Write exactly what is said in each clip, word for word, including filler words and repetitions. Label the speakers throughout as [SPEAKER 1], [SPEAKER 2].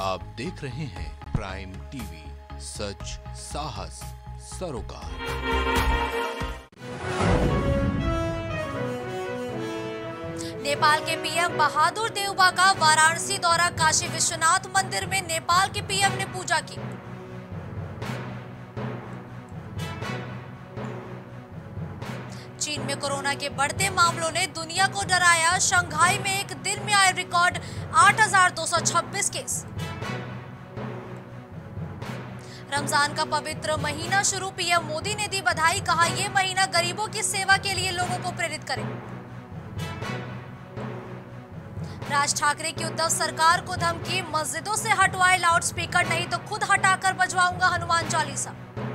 [SPEAKER 1] आप देख रहे हैं प्राइम टीवी, सच साहस सरोकार।
[SPEAKER 2] नेपाल के पीएम बहादुर देउबा का वाराणसी दौरा, काशी विश्वनाथ मंदिर में नेपाल के पीएम ने पूजा की। चीन में कोरोना के बढ़ते मामलों ने दुनिया को डराया, शंघाई में एक दिन में आए रिकॉर्ड आठ हजार दो सौ छब्बीस केस। रमजान का पवित्र महीना शुरू, पीएम मोदी ने दी बधाई, कहा यह महीना गरीबों की सेवा के लिए लोगों को प्रेरित करे। राज ठाकरे की उद्धव सरकार को धमकी, मस्जिदों से हटवाए लाउडस्पीकर, नहीं तो खुद हटाकर बजवाऊंगा हनुमान चालीसा।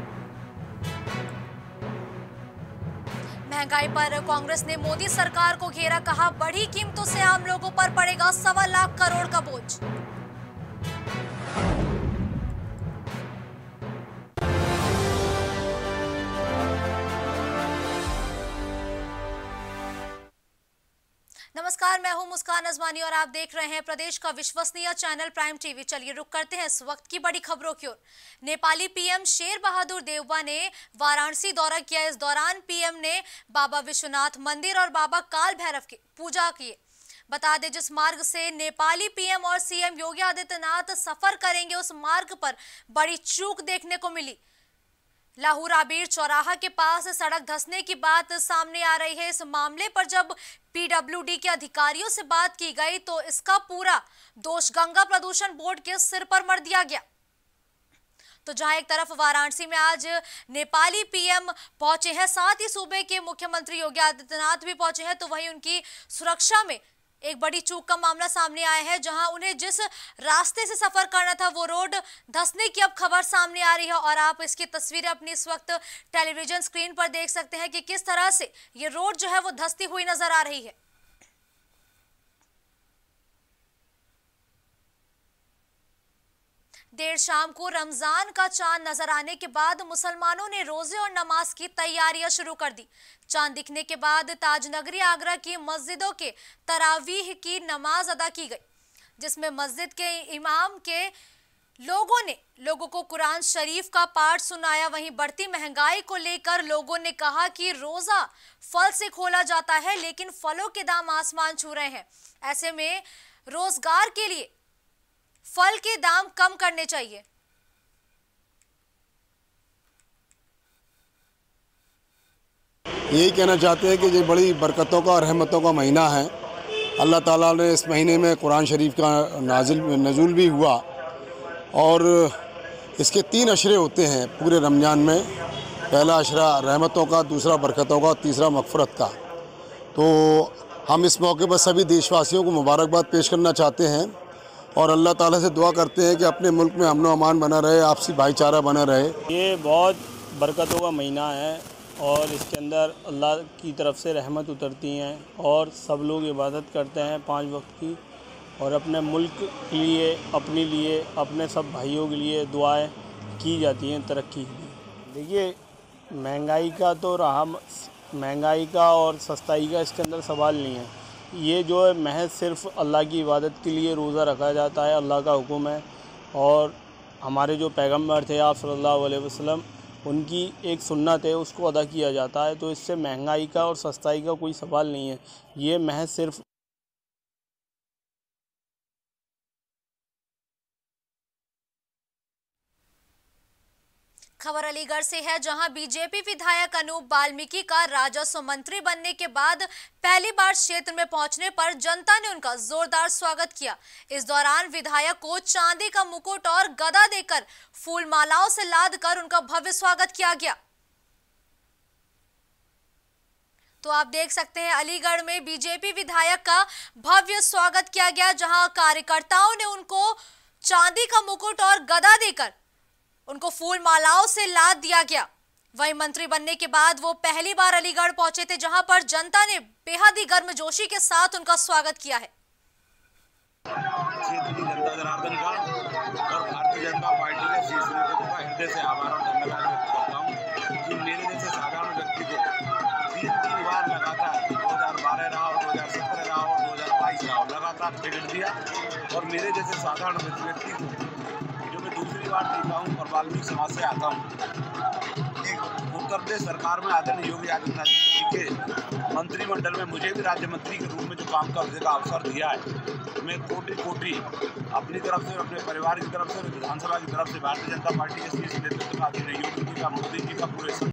[SPEAKER 2] महंगाई पर कांग्रेस ने मोदी सरकार को घेरा, कहा बढ़ी कीमतों से आम लोगों पर पड़ेगा सवा लाख करोड़ का बोझ। नमस्कार, मैं हूं मुस्कान अजमानी और आप देख रहे हैं प्रदेश का विश्वसनीय चैनल प्राइम टीवी। चलिए रुक करते हैं इस वक्त की बड़ी खबरों की ओर। नेपाली पीएम शेर बहादुर देउबा ने वाराणसी दौरा किया। इस दौरान पीएम ने बाबा विश्वनाथ मंदिर और बाबा काल भैरव की पूजा की। बता दें, जिस मार्ग से नेपाली पीएम और सीएम योगी आदित्यनाथ सफर करेंगे, उस मार्ग पर बड़ी चूक देखने को मिली। लाहौराबीर चौराहा के पास सड़क धंसने की बात सामने आ रही है। इस मामले पर जब पीडब्ल्यूडी के अधिकारियों से बात की गई तो इसका पूरा दोष गंगा प्रदूषण बोर्ड के सिर पर मर दिया गया। तो जहां एक तरफ वाराणसी में आज नेपाली पीएम पहुंचे हैं, साथ ही सूबे के मुख्यमंत्री योगी आदित्यनाथ भी पहुंचे हैं, तो वहीं उनकी सुरक्षा में एक बड़ी चूक का मामला सामने आया है। जहां उन्हें जिस रास्ते से सफर करना था वो रोड धंसने की अब खबर सामने आ रही है और आप इसकी तस्वीरें अपनी इस वक्त टेलीविजन स्क्रीन पर देख सकते हैं कि किस तरह से ये रोड जो है वो धंसती हुई नजर आ रही है। देर शाम को रमजान का चांद नजर आने के बाद मुसलमानों ने रोजे और नमाज की तैयारियां शुरू कर दी। चांद दिखने के बाद ताजनगरी आगरा की मस्जिदों के तरावीह की नमाज अदा की गई, जिसमें मस्जिद के इमाम के लोगों ने लोगों को कुरान शरीफ का पाठ सुनाया। वहीं बढ़ती महंगाई को लेकर लोगों ने कहा कि रोजा फल से खोला जाता है, लेकिन फलों के दाम आसमान छू रहे हैं। ऐसे में रोजगार के लिए फल के दाम कम करने चाहिए।
[SPEAKER 3] यही कहना चाहते हैं कि ये बड़ी बरकतों का और रहमतों का महीना है। अल्लाह ताला ने इस महीने में कुरान शरीफ का नाजिल नज़ूल भी हुआ और इसके तीन अशरे होते हैं पूरे रमज़ान में। पहला अशरा रहमतों का, दूसरा बरकतों का, तीसरा मग़फ़िरत का। तो हम इस मौके पर सभी देशवासियों को मुबारकबाद पेश करना चाहते हैं और अल्लाह ताला से दुआ करते हैं कि अपने मुल्क में अमन व अमान बना रहे, आपसी भाईचारा बना रहे।
[SPEAKER 4] ये बहुत बरकतों का महीना है और इसके अंदर अल्लाह की तरफ से रहमत उतरती हैं और सब लोग इबादत करते हैं पाँच वक्त की और अपने मुल्क के लिए, अपने लिए, अपने सब भाइयों के लिए दुआएं की जाती हैं तरक्की की। देखिए, महंगाई का तो रहा, महंगाई का और सस्ताई का इसके अंदर सवाल नहीं है। ये जो है महज सिर्फ अल्लाह की इबादत के लिए रोज़ा रखा जाता है, अल्लाह का हुक्म है और हमारे जो पैगम्बर थे आप सल्लल्लाहु अलैहि वसल्लम, उनकी एक सुन्नत है, उसको अदा किया जाता है। तो इससे महंगाई का और सस्ताई का कोई सवाल नहीं है। ये महज सिर्फ
[SPEAKER 2] खबर अलीगढ़ से है, जहां बीजेपी विधायक अनूप वाल्मीकि का राजस्व मंत्री बनने के बाद पहली बार क्षेत्र में पहुंचने पर जनता ने उनका जोरदार स्वागत किया। इस दौरान विधायक को चांदी का मुकुट और गदा देकर फूल मालाओं से लाद कर उनका भव्य स्वागत किया गया। तो आप देख सकते हैं अलीगढ़ में बीजेपी विधायक का भव्य स्वागत किया गया, जहां कार्यकर्ताओं ने उनको चांदी का मुकुट और गदा देकर उनको फूल मालाओं से लाद दिया गया। वहीं मंत्री बनने के बाद वो पहली बार अलीगढ़ पहुंचे थे, जहां पर जनता ने बेहद ही गर्मजोशी के साथ उनका स्वागत किया है।
[SPEAKER 5] क्षेत्र की जनता जनार्दन का और भारतीय जनता पार्टी के शीर्ष नेतृत्व का हृदय से आभार और धन्यवाद व्यक्त करता हूँ कि मेरे जैसे साधारण व्यक्ति को तीन तीन बार लगातार दो हज़ार बारह रहा हो, दो हज़ार सत्रह रहा हो, दो हज़ार बाईस रहा हो, लगातार अपराध बिगड़ दिया और मेरे जैसे साधारण व्यक्ति को, जो मैं दूसरी बार जीता हूँ और वाल्मीकि समाज से आता हूँ, एक उत्तर प्रदेश सरकार में आदरणीय योगी आदित्यनाथ जी के मंत्रिमंडल में मुझे भी राज्य मंत्री के रूप में जो काम करने का अवसर दिया है, मैं कोटि कोटि अपनी तरफ से, अपने परिवार की तरफ से, विधानसभा की तरफ से भारतीय जनता पार्टी के शीर्ष नेतृत्व का आदरणीय योगी जी का, मोदी जी का पूरे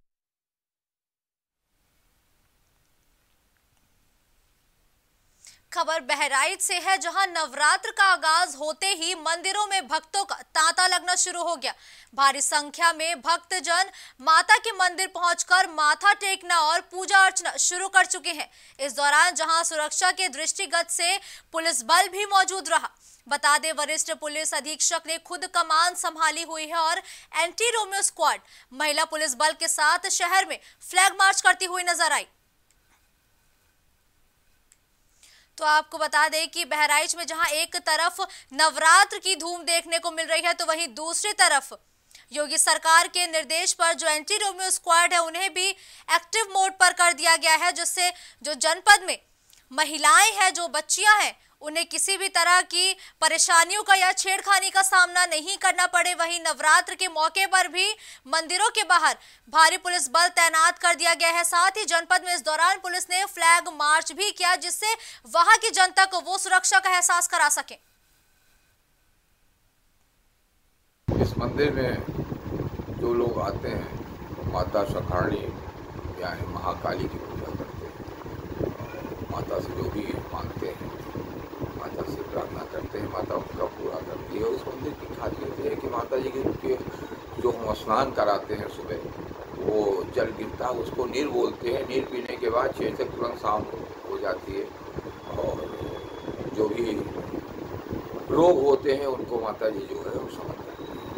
[SPEAKER 2] खबर बहराइच से है, जहां नवरात्र का आगाज होते ही मंदिरों में भक्तों का तांता लगना शुरू हो गया। भारी संख्या में भक्तजन माता के मंदिर पहुंचकर माथा टेकना और पूजा अर्चना शुरू कर चुके हैं। इस दौरान जहां सुरक्षा के दृष्टिगत से पुलिस बल भी मौजूद रहा। बता दें, वरिष्ठ पुलिस अधीक्षक ने खुद कमान संभाली हुई है और एंटी रोमियो स्क्वाड महिला पुलिस बल के साथ शहर में फ्लैग मार्च करती हुई नजर आई। तो आपको बता दें कि बहराइच में जहां एक तरफ नवरात्र की धूम देखने को मिल रही है, तो वहीं दूसरी तरफ योगी सरकार के निर्देश पर जो एंटी रोमियो स्क्वाड है उन्हें भी एक्टिव मोड पर कर दिया गया है, जिससे जो जनपद में महिलाएं हैं, जो बच्चियां हैं, उन्हें किसी भी तरह की परेशानियों का या छेड़खानी का सामना नहीं करना पड़े। वहीं नवरात्र के मौके पर भी मंदिरों के बाहर भारी पुलिस बल तैनात कर दिया गया है। साथ ही जनपद में इस दौरान पुलिस ने फ्लैग मार्च भी किया, जिससे वहां की जनता को वो सुरक्षा का एहसास करा सके।
[SPEAKER 6] इस मंदिर में जो लोग आते हैं, माता सखाणी यानी महाकाली की पूजा करते हैं, माता से जो भी मांगते हैं, माता से प्रार्थना करते हैं, माता उनका पूरा करती है। उस मंदिर की खासियत है कि माता जी के जो हम स्नान कराते हैं सुबह, वो जल गिरता है, उसको नीर बोलते हैं। नीर पीने के बाद छः से तुरंत शाम हो जाती है और जो भी रोग होते हैं उनको माता जी जो है वो समझ जाती है।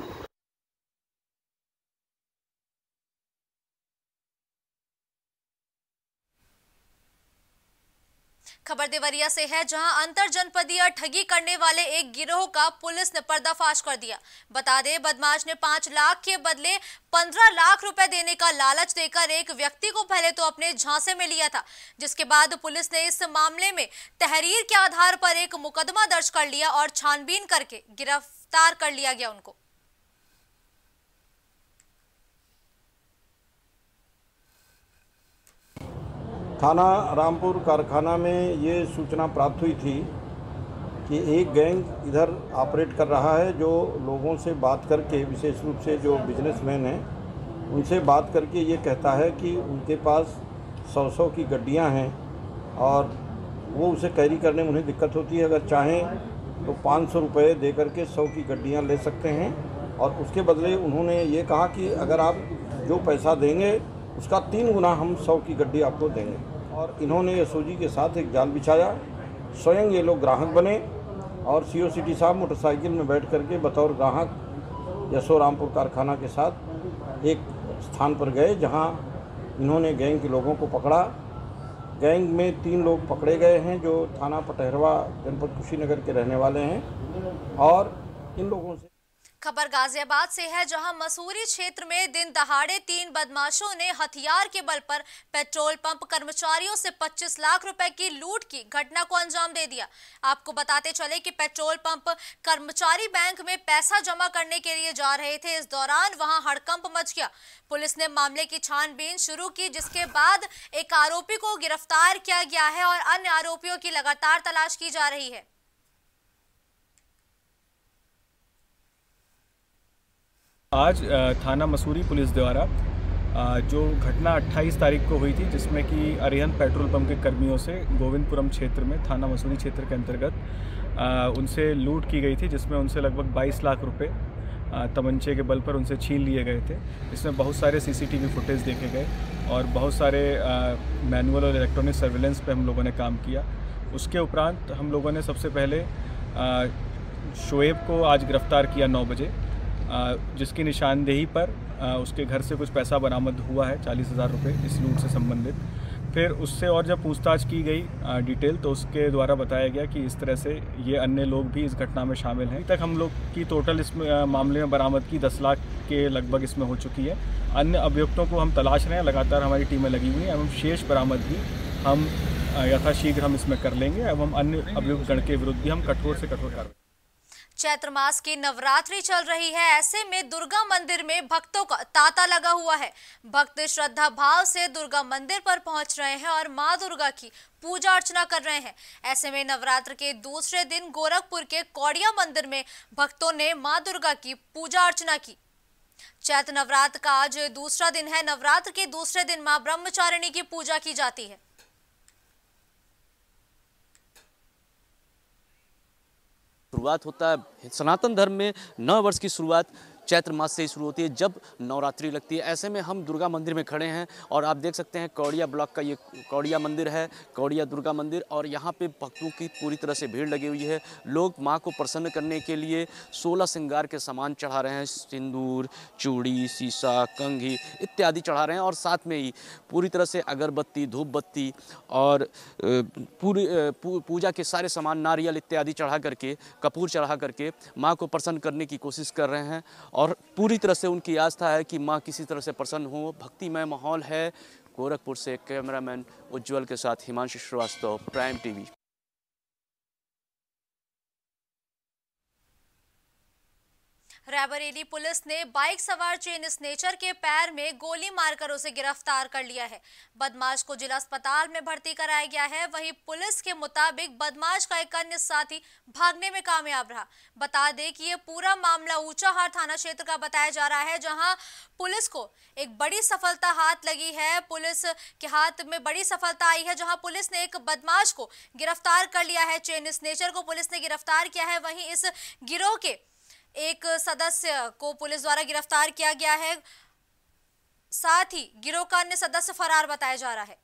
[SPEAKER 2] खबर देवरिया से है, जहां अंतर जनपदीय ठगी करने वाले एक गिरोह का पुलिस ने पर्दाफाश कर दिया। बता दें, बदमाश ने पांच लाख के बदले पंद्रह लाख रुपए देने का लालच देकर एक व्यक्ति को पहले तो अपने झांसे में लिया था, जिसके बाद पुलिस ने इस मामले में तहरीर के आधार पर एक मुकदमा दर्ज कर लिया और छानबीन करके गिरफ्तार कर लिया गया उनको।
[SPEAKER 7] थाना रामपुर कारखाना में ये सूचना प्राप्त हुई थी कि एक गैंग इधर ऑपरेट कर रहा है, जो लोगों से बात करके, विशेष रूप से जो बिजनेसमैन हैं उनसे बात करके ये कहता है कि उनके पास सौ सौ की गड्डियां हैं और वो उसे कैरी करने में उन्हें दिक्कत होती है। अगर चाहें तो पाँच सौ रुपये दे करके सौ की गड्डियां ले सकते हैं और उसके बदले उन्होंने ये कहा कि अगर आप जो पैसा देंगे उसका तीन गुना हम सौ की गड्डी आपको देंगे। और इन्होंने एसओजी के साथ एक जाल बिछाया, स्वयं ये लोग ग्राहक बने और सीओ सिटी साहब मोटरसाइकिल में बैठ करके बतौर ग्राहक यशो रामपुर कारखाना के साथ एक स्थान पर गए, जहां इन्होंने गैंग के लोगों को पकड़ा। गैंग में तीन लोग पकड़े गए हैं जो थाना पटहरवा जनपद कुशीनगर के रहने वाले हैं और इन लोगों से
[SPEAKER 2] खबर गाजियाबाद से है, जहां मसूरी क्षेत्र में दिन दहाड़े तीन बदमाशों ने हथियार के बल पर पेट्रोल पंप कर्मचारियों से पच्चीस लाख रुपए की लूट की घटना को अंजाम दे दिया। आपको बताते चले कि पेट्रोल पंप कर्मचारी बैंक में पैसा जमा करने के लिए जा रहे थे। इस दौरान वहां हड़कंप मच गया। पुलिस ने मामले की छानबीन शुरू की, जिसके बाद एक आरोपी को गिरफ्तार किया गया है और अन्य आरोपियों की लगातार तलाश की जा रही है।
[SPEAKER 8] आज थाना मसूरी पुलिस द्वारा जो घटना अट्ठाईस तारीख को हुई थी, जिसमें कि अरिहंत पेट्रोल पंप के कर्मियों से गोविंदपुरम क्षेत्र में थाना मसूरी क्षेत्र के अंतर्गत उनसे लूट की गई थी, जिसमें उनसे लगभग बाईस लाख रुपए तमंचे के बल पर उनसे छीन लिए गए थे। इसमें बहुत सारे सीसीटीवी फुटेज देखे गए और बहुत सारे मैनुअल और इलेक्ट्रॉनिक सर्विलेंस पे हम लोगों ने काम किया। उसके उपरांत हम लोगों ने सबसे पहले शोएब को आज गिरफ्तार किया नौ बजे, जिसकी निशानदेही पर उसके घर से कुछ पैसा बरामद हुआ है, चालीस हज़ार रुपये इस लूट से संबंधित। फिर उससे और जब पूछताछ की गई डिटेल, तो उसके द्वारा बताया गया कि इस तरह से ये अन्य लोग भी इस घटना में शामिल हैं। अभी तक हम लोग की टोटल इस मामले में बरामद की दस लाख के लगभग इसमें हो चुकी है। अन्य अभियुक्तों को हम तलाश रहे हैं, लगातार हमारी टीमें लगी हुई हैं एवं शेष बरामद भी हम यथाशीघ्र हम इसमें कर लेंगे। एवं अन्य अभियुक्तगण के विरुद्ध भी हम कठोर से कठोर कार्रवाई।
[SPEAKER 2] चैत्र मास की नवरात्रि चल रही है, ऐसे में दुर्गा मंदिर में भक्तों का तांता लगा हुआ है। भक्त श्रद्धा भाव से दुर्गा मंदिर पर पहुंच रहे हैं और मां दुर्गा की पूजा अर्चना कर रहे हैं। ऐसे में नवरात्र के दूसरे दिन गोरखपुर के कौड़िया मंदिर में भक्तों ने मां दुर्गा की पूजा अर्चना की। चैत्र नवरात्र का आज दूसरा दिन है। नवरात्र के दूसरे दिन मां ब्रह्मचारिणी की पूजा की जाती है।
[SPEAKER 9] शुरुआत होता है सनातन धर्म में नव वर्ष की शुरुआत चैत्र मास से ही शुरू होती है, जब नवरात्रि लगती है। ऐसे में हम दुर्गा मंदिर में खड़े हैं और आप देख सकते हैं कौड़िया ब्लॉक का ये कौड़िया मंदिर है, कौड़िया दुर्गा मंदिर, और यहाँ पे भक्तों की पूरी तरह से भीड़ लगी हुई है। लोग माँ को प्रसन्न करने के लिए सोलह श्रृंगार के सामान चढ़ा रहे हैं, सिंदूर, चूड़ी, शीशा, कंघी इत्यादि चढ़ा रहे हैं, और साथ में ही पूरी तरह से अगरबत्ती, धूप बत्ती और पूरी पूजा के सारे सामान, नारियल इत्यादि चढ़ा करके, कपूर चढ़ा करके माँ को प्रसन्न करने की कोशिश कर रहे हैं। और पूरी तरह से उनकी आस्था है कि माँ किसी तरह से प्रसन्न हो। भक्तिमय माहौल है। गोरखपुर से कैमरामैन उज्जवल के साथ Himanshu Srivastava, Prime TV.
[SPEAKER 2] Raebareli police ने बाइक सवार चेन स्नेचर के पैर में गोली मारकर उसे गिरफ्तार कर लिया है। बदमाश को जिला अस्पताल में भर्ती कराया गया है। वहीं पुलिस के मुताबिक बदमाश का एक अन्य साथी भागने में कामयाब रहा। बता दें कि ये पूरा मामला ऊंचाहार थाना क्षेत्र का बताया जा रहा है, जहां पुलिस को एक बड़ी सफलता हाथ लगी है। पुलिस के हाथ में बड़ी सफलता आई है, जहां पुलिस ने एक बदमाश को गिरफ्तार कर लिया है। चेन स्नेचर को पुलिस ने गिरफ्तार किया है। वहीं इस गिरोह के एक सदस्य को पुलिस द्वारा गिरफ्तार किया गया है। साथ ही गिरोह का अन्य सदस्य फरार बताया जा रहा है।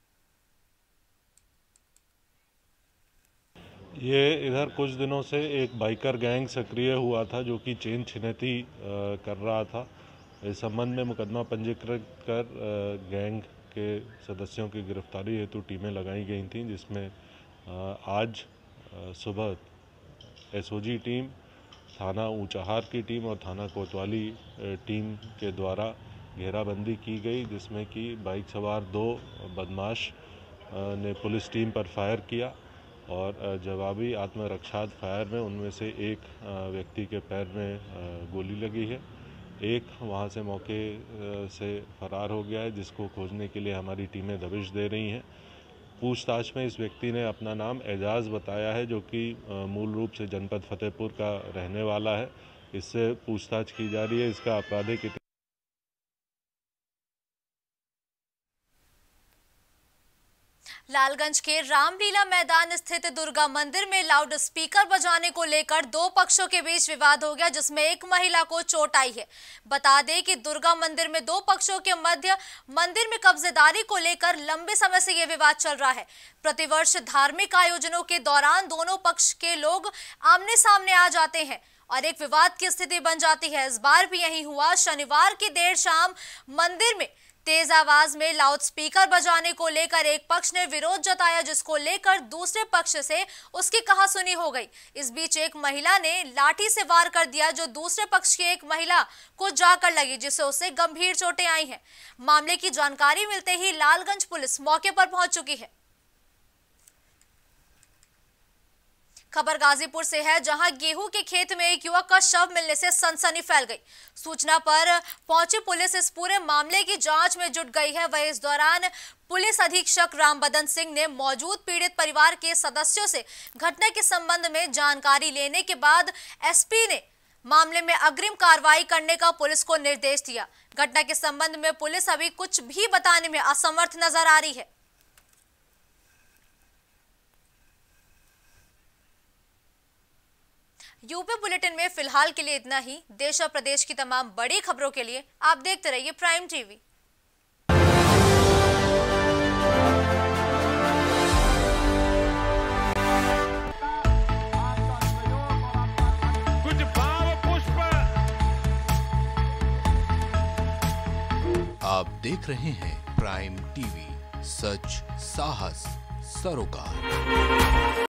[SPEAKER 10] ये इधर कुछ दिनों से एक बाइकर गैंग सक्रिय हुआ था, जो कि चेन छिनैती कर रहा था। इस संबंध में मुकदमा पंजीकृत कर गैंग के सदस्यों की गिरफ्तारी हेतु टीमें लगाई गई थीं, जिसमें आज सुबह एसओजी टीम, थाना ऊंचाहार की टीम और थाना कोतवाली टीम के द्वारा घेराबंदी की गई, जिसमें कि बाइक सवार दो बदमाश ने पुलिस टीम पर फायर किया और जवाबी आत्मरक्षार्थ फायर में उनमें से एक व्यक्ति के पैर में गोली लगी है। एक वहां से मौके से फरार हो गया है, जिसको खोजने के लिए हमारी टीमें दबिश दे रही हैं। पूछताछ में इस व्यक्ति ने अपना नाम एजाज बताया है, जो कि मूल रूप से जनपद फतेहपुर का रहने वाला है। इससे पूछताछ की जा रही है। इसका आपराधिक
[SPEAKER 2] लालगंज के रामलीला मैदान स्थित दुर्गा मंदिर में लाउड स्पीकर बजाने को लेकर दो पक्षों के बीच विवाद हो गया, जिसमें एक महिला को चोट आई है। बता दें कि दुर्गा मंदिर में दो पक्षों के मध्य मंदिर में कब्जेदारी को लेकर लंबे समय से यह विवाद चल रहा है। प्रतिवर्ष धार्मिक आयोजनों के दौरान दोनों पक्ष के लोग आमने सामने आ जाते हैं और एक विवाद की स्थिति बन जाती है। इस बार भी यही हुआ। शनिवार की देर शाम मंदिर में तेज आवाज में लाउड स्पीकर बजाने को लेकर एक पक्ष ने विरोध जताया, जिसको लेकर दूसरे पक्ष से उसकी कहासुनी हो गई। इस बीच एक महिला ने लाठी से वार कर दिया, जो दूसरे पक्ष की एक महिला को जाकर लगी, जिससे उसे गंभीर चोटें आई हैं। मामले की जानकारी मिलते ही लालगंज पुलिस मौके पर पहुंच चुकी है। खबर गाजीपुर से है, जहां गेहूं के खेत में एक युवक का शव मिलने से सनसनी फैल गई। सूचना पर पहुंची पुलिस इस पूरे मामले की जांच में जुट गई है। वहीं इस दौरान पुलिस अधीक्षक रामबदन सिंह ने मौजूद पीड़ित परिवार के सदस्यों से घटना के संबंध में जानकारी लेने के बाद एसपी ने मामले में अग्रिम कार्रवाई करने का पुलिस को निर्देश दिया। घटना के संबंध में पुलिस अभी कुछ भी बताने में असमर्थ नजर आ रही है। यूपी बुलेटिन में फिलहाल के लिए इतना ही। देश और प्रदेश की तमाम बड़ी खबरों के लिए आप देखते रहिए प्राइम टीवी।
[SPEAKER 11] कुछ भाव पुष्प।
[SPEAKER 1] आप देख रहे हैं प्राइम टीवी, सच साहस सरोकार।